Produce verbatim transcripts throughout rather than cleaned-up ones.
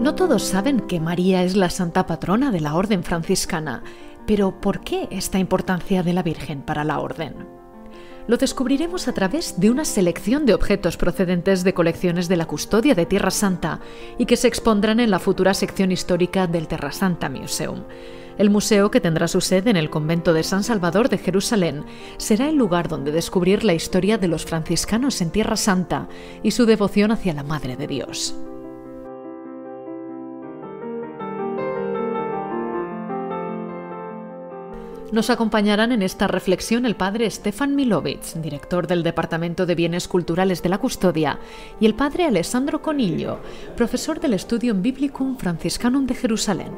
No todos saben que María es la santa patrona de la Orden franciscana, pero ¿por qué esta importancia de la Virgen para la Orden? Lo descubriremos a través de una selección de objetos procedentes de colecciones de la Custodia de Tierra Santa y que se expondrán en la futura sección histórica del Terra Santa Museum. El museo, que tendrá su sede en el convento de San Salvador de Jerusalén, será el lugar donde descubrir la historia de los franciscanos en Tierra Santa y su devoción hacia la Madre de Dios. Nos acompañarán en esta reflexión el padre Stefan Milovic, director del Departamento de Bienes Culturales de la Custodia, y el padre Alessandro Coniglio, profesor del Studium Biblicum Franciscanum de Jerusalén.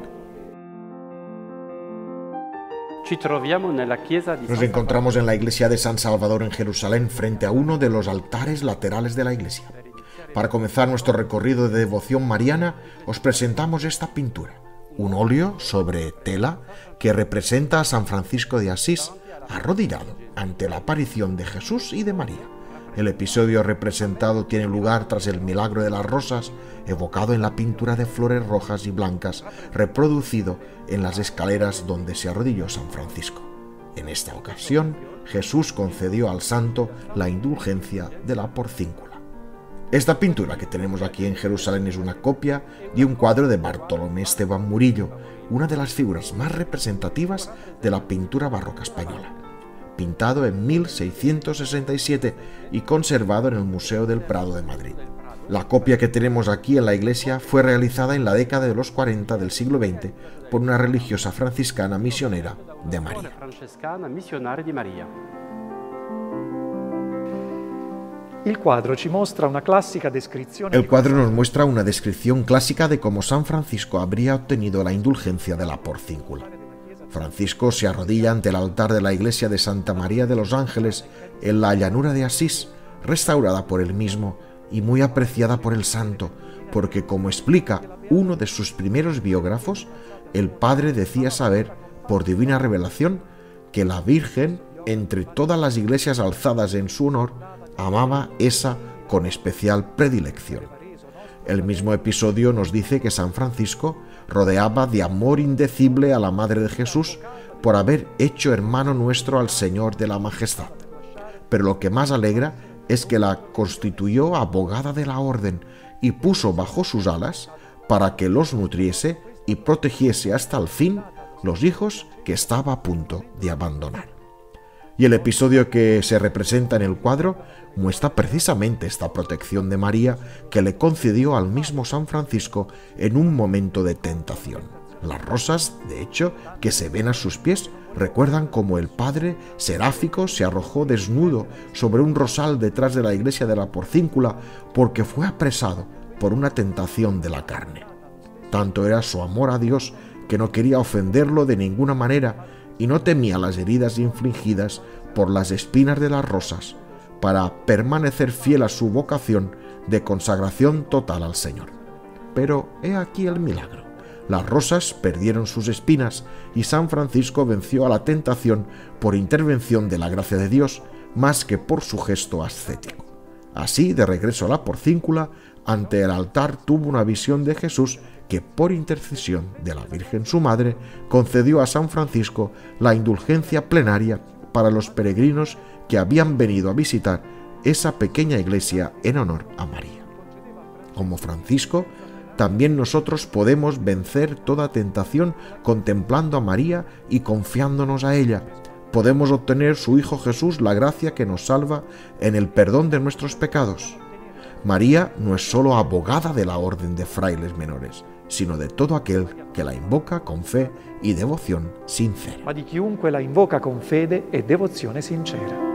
Nos encontramos en la iglesia de San Salvador en Jerusalén, frente a uno de los altares laterales de la iglesia. Para comenzar nuestro recorrido de devoción mariana, os presentamos esta pintura. Un óleo sobre tela que representa a San Francisco de Asís arrodillado ante la aparición de Jesús y de María. El episodio representado tiene lugar tras el milagro de las rosas, evocado en la pintura de flores rojas y blancas, reproducido en las escaleras donde se arrodilló San Francisco. En esta ocasión, Jesús concedió al santo la indulgencia de la porcíncula. Esta pintura que tenemos aquí en Jerusalén es una copia de un cuadro de Bartolomé Esteban Murillo, una de las figuras más representativas de la pintura barroca española, pintado en mil seiscientos sesenta y siete y conservado en el Museo del Prado de Madrid. La copia que tenemos aquí en la iglesia fue realizada en la década de los cuarenta del siglo veinte por una religiosa franciscana misionera de María. El cuadro ci muestra una clásica descripción. El cuadro nos muestra una descripción clásica de cómo San Francisco habría obtenido la indulgencia de la porcíncula. Francisco se arrodilla ante el altar de la iglesia de Santa María de los Ángeles en la llanura de Asís, restaurada por él mismo y muy apreciada por el santo, porque, como explica uno de sus primeros biógrafos, el padre decía saber, por divina revelación, que la Virgen, entre todas las iglesias alzadas en su honor, amaba esa con especial predilección. El mismo episodio nos dice que San Francisco rodeaba de amor indecible a la Madre de Jesús por haber hecho hermano nuestro al Señor de la Majestad. Pero lo que más alegra es que la constituyó abogada de la orden y puso bajo sus alas para que los nutriese y protegiese hasta el fin los hijos que estaba a punto de abandonar. Y el episodio que se representa en el cuadro muestra precisamente esta protección de María que le concedió al mismo San Francisco en un momento de tentación. Las rosas, de hecho, que se ven a sus pies, recuerdan cómo el padre seráfico se arrojó desnudo sobre un rosal detrás de la iglesia de la porcíncula porque fue apresado por una tentación de la carne. Tanto era su amor a Dios que no quería ofenderlo de ninguna manera y no temía las heridas infligidas por las espinas de las rosas, para permanecer fiel a su vocación de consagración total al Señor. Pero he aquí el milagro. Las rosas perdieron sus espinas y San Francisco venció a la tentación por intervención de la gracia de Dios más que por su gesto ascético. Así, de regreso a la porcíncula, ante el altar tuvo una visión de Jesús que, por intercesión de la Virgen su Madre, concedió a San Francisco la indulgencia plenaria para los peregrinos que habían venido a visitar esa pequeña iglesia en honor a María. Como Francisco, también nosotros podemos vencer toda tentación contemplando a María y confiándonos a ella. Podemos obtener su Hijo Jesús la gracia que nos salva en el perdón de nuestros pecados. María no es solo abogada de la orden de frailes menores, sino de todo aquel que la invoca con fe y devoción sincera. Ma di chiunque la invoca con fede e devozione sincera.